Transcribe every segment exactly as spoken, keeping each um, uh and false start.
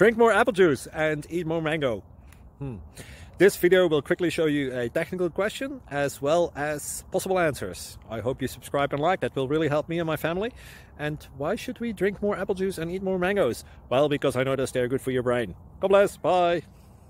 Drink more apple juice and eat more mango. Hmm. This video will quickly show you a technical question as well as possible answers. I hope you subscribe and like, that will really help me and my family. And why should we drink more apple juice and eat more mangoes? Well, because I noticed they're good for your brain. God bless, bye!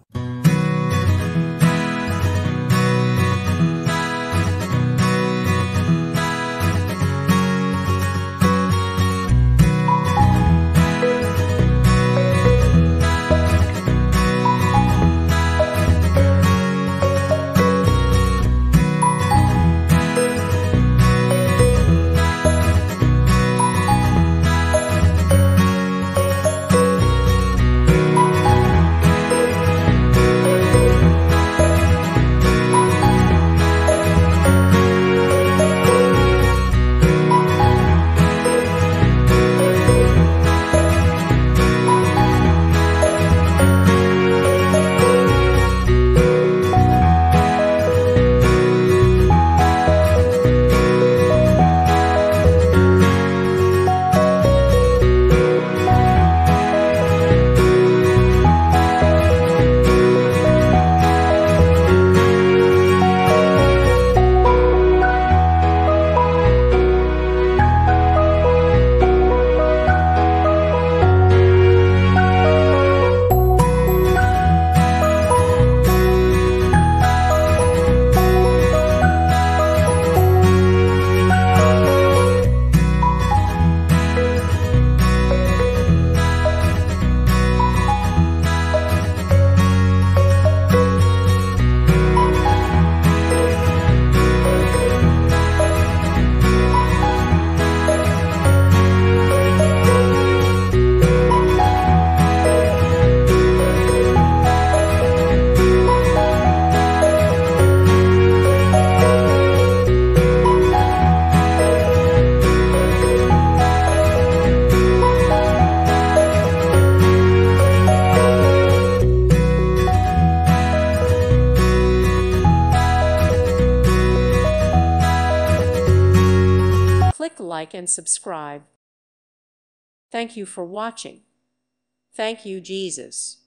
Click like and subscribe. Thank you for watching. Thank you, Jesus.